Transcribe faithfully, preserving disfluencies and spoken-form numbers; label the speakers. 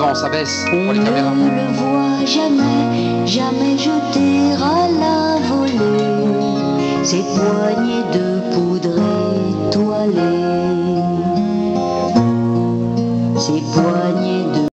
Speaker 1: devant, ça baisse
Speaker 2: On
Speaker 1: pour les caméras.
Speaker 2: ne le voit jamais, jamais jeter à la volée ses poignées de poudre.